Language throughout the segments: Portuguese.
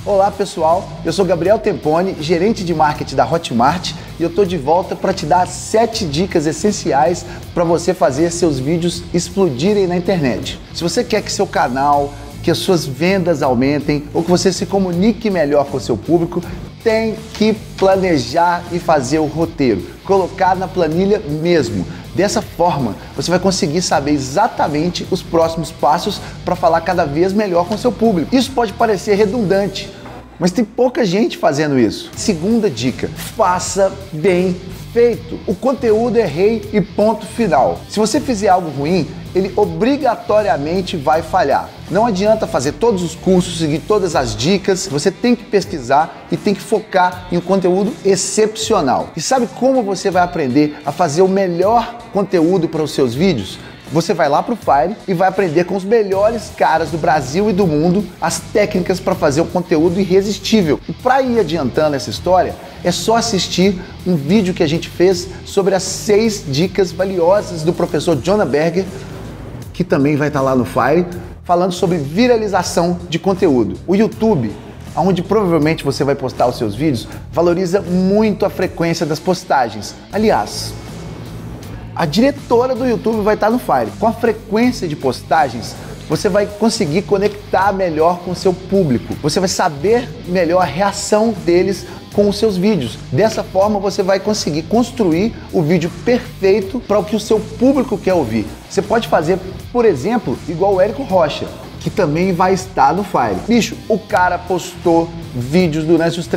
Olá pessoal, eu sou Gabriel Temponi, gerente de marketing da Hotmart e eu tô de volta para te dar 7 dicas essenciais para você fazer seus vídeos explodirem na internet. Se você quer que seu canal, que as suas vendas aumentem ou que você se comunique melhor com o seu público, tem que planejar e fazer o roteiro, colocar na planilha mesmo. Dessa forma, você vai conseguir saber exatamente os próximos passos para falar cada vez melhor com o seu público. Isso pode parecer redundante, mas tem pouca gente fazendo isso. Segunda dica, faça bem feito. O conteúdo é rei e ponto final. Se você fizer algo ruim, ele obrigatoriamente vai falhar. Não adianta fazer todos os cursos, seguir todas as dicas, você tem que pesquisar e tem que focar em um conteúdo excepcional. E sabe como você vai aprender a fazer o melhor conteúdo para os seus vídeos? Você vai lá para o Fire e vai aprender com os melhores caras do Brasil e do mundo as técnicas para fazer um conteúdo irresistível. E para ir adiantando essa história, é só assistir um vídeo que a gente fez sobre as 6 dicas valiosas do professor Jonah Berger, que também vai estar lá no Fire, falando sobre viralização de conteúdo. O YouTube, onde provavelmente você vai postar os seus vídeos, valoriza muito a frequência das postagens. Aliás, a diretora do YouTube vai estar no Fire. Com a frequência de postagens, você vai conseguir conectar melhor com o seu público. Você vai saber melhor a reação deles com os seus vídeos. Dessa forma, você vai conseguir construir o vídeo perfeito para o que o seu público quer ouvir. Você pode fazer, por exemplo, igual o Érico Rocha, que também vai estar no Fire. Bicho, o cara postou vídeos durante os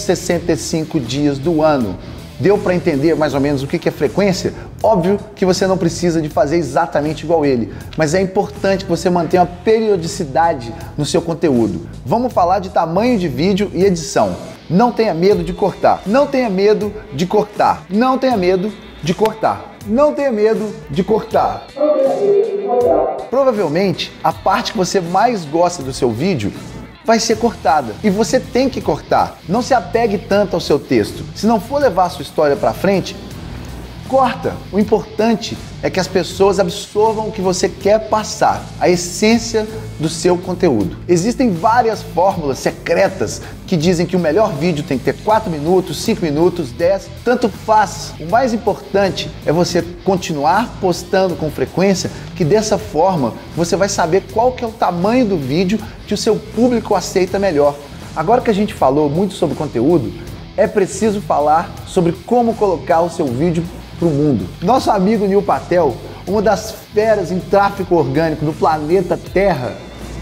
365 dias do ano. Deu para entender mais ou menos o que é frequência? Óbvio que você não precisa de fazer exatamente igual ele, mas é importante que você mantenha uma periodicidade no seu conteúdo. Vamos falar de tamanho de vídeo e edição. Não tenha medo de cortar. Não tenha medo de cortar. Não tenha medo de cortar. Não tenha medo de cortar. Provavelmente, a parte que você mais gosta do seu vídeo vai ser cortada. E você tem que cortar. Não se apegue tanto ao seu texto. Se não for levar a sua história para frente, corta. O importante é que as pessoas absorvam o que você quer passar, a essência do seu conteúdo. Existem várias fórmulas secretas que dizem que o melhor vídeo tem que ter 4 minutos, 5 minutos, 10, tanto faz. O mais importante é você continuar postando com frequência, que dessa forma você vai saber qual que é o tamanho do vídeo que o seu público aceita melhor. Agora que a gente falou muito sobre conteúdo, é preciso falar sobre como colocar o seu vídeo para o mundo. Nosso amigo Neil Patel, uma das feras em tráfego orgânico do planeta Terra,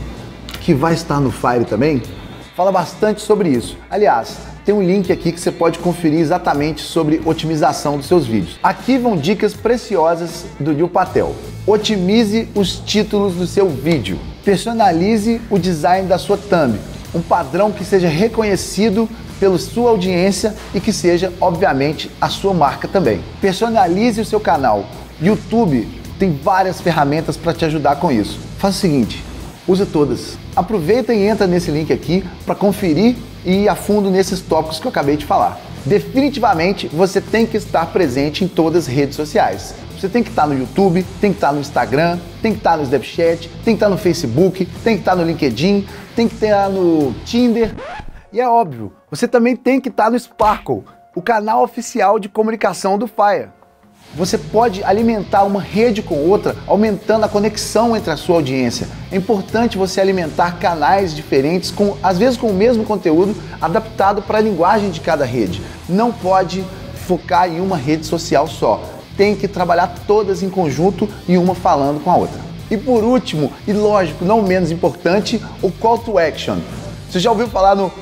que vai estar no Fire também, fala bastante sobre isso. Aliás, tem um link aqui que você pode conferir exatamente sobre otimização dos seus vídeos. Aqui vão dicas preciosas do Neil Patel. Otimize os títulos do seu vídeo. Personalize o design da sua thumb. Um padrão que seja reconhecido pela sua audiência e que seja, obviamente, a sua marca também. Personalize o seu canal. YouTube tem várias ferramentas para te ajudar com isso. Faça o seguinte, usa todas. Aproveita e entra nesse link aqui para conferir e ir a fundo nesses tópicos que eu acabei de falar. Definitivamente, você tem que estar presente em todas as redes sociais. Você tem que estar no YouTube, tem que estar no Instagram, tem que estar no Snapchat, tem que estar no Facebook, tem que estar no LinkedIn, tem que estar no Tinder. E é óbvio, você também tem que estar no Sparkle, o canal oficial de comunicação do Fire. Você pode alimentar uma rede com outra, aumentando a conexão entre a sua audiência. É importante você alimentar canais diferentes, às vezes com o mesmo conteúdo, adaptado para a linguagem de cada rede. Não pode focar em uma rede social só. Tem que trabalhar todas em conjunto e uma falando com a outra. E por último, e lógico, não menos importante, o Call to Action. Você já ouviu falar no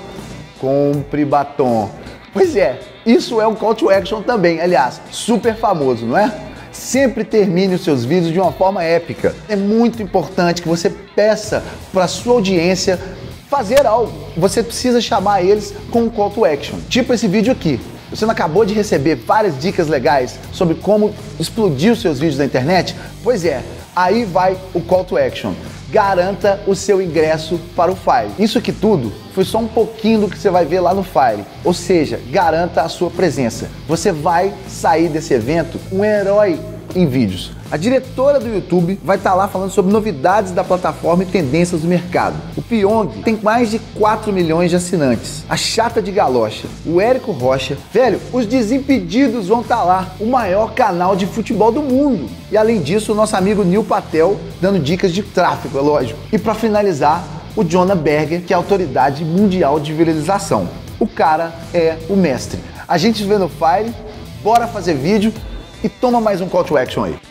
compre batom? Pois é, isso é um Call to Action também, aliás, super famoso, não é? Sempre termine os seus vídeos de uma forma épica. É muito importante que você peça para a sua audiência fazer algo. Você precisa chamar eles com um Call to Action, tipo esse vídeo aqui. Você não acabou de receber várias dicas legais sobre como explodir os seus vídeos na internet? Pois é, aí vai o Call to Action. Garanta o seu ingresso para o Fire. Isso aqui tudo foi só um pouquinho do que você vai ver lá no Fire. Ou seja, garanta a sua presença. Você vai sair desse evento um herói em vídeos. A diretora do YouTube vai estar lá falando sobre novidades da plataforma e tendências do mercado. O Pyong tem mais de 4 milhões de assinantes. A Chata de Galocha, o Érico Rocha. Velho, os Desimpedidos vão estar lá, o maior canal de futebol do mundo. E além disso, o nosso amigo Neil Patel dando dicas de tráfego, é lógico. E para finalizar, o Jonah Berger, que é a autoridade mundial de viralização. O cara é o mestre. A gente se vê no Fire, bora fazer vídeo e toma mais um call to action aí.